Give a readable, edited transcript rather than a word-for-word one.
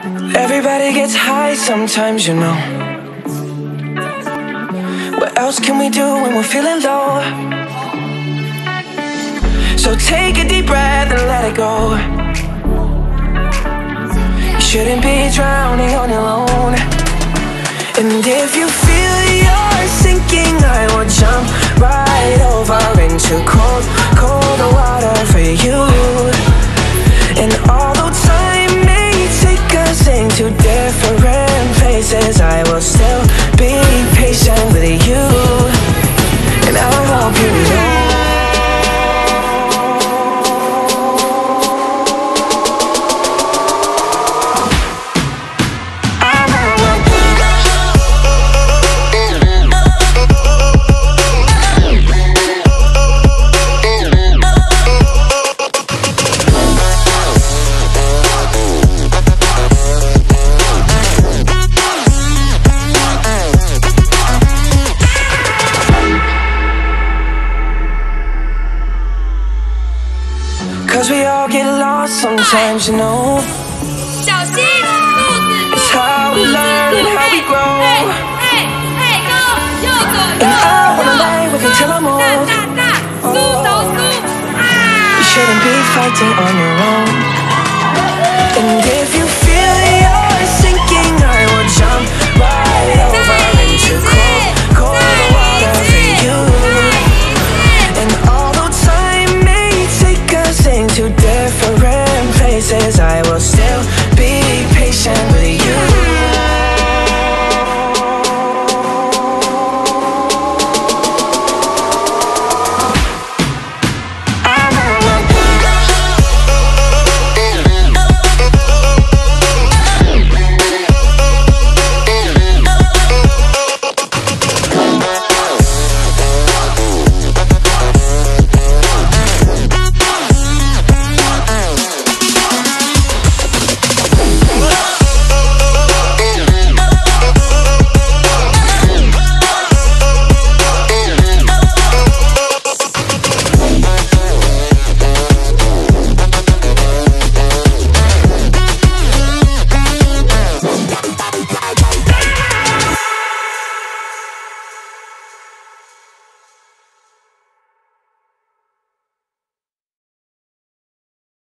Everybody gets high sometimes, you know. What else can we do when we're feeling low? So take a deep breath and let it go. You shouldn't be drowning on your own. And if you feel you're sinking, I will jump right over into cold, cold water for you. And although time may take us into different places, I will still be patient with you. And I hope you know we all get lost sometimes, you know. It's how we learn and how we grow. And I wanna lay with you till I'm old. You shouldn't be fighting on your own. And